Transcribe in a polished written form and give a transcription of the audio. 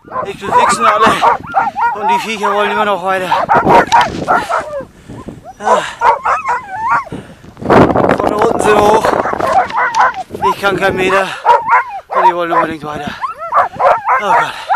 Ich wichsen alle und die Viecher wollen immer noch weiter. Ja. Von unten sind wir hoch. Ich kann keinen Meter und die wollen unbedingt weiter. Oh Gott.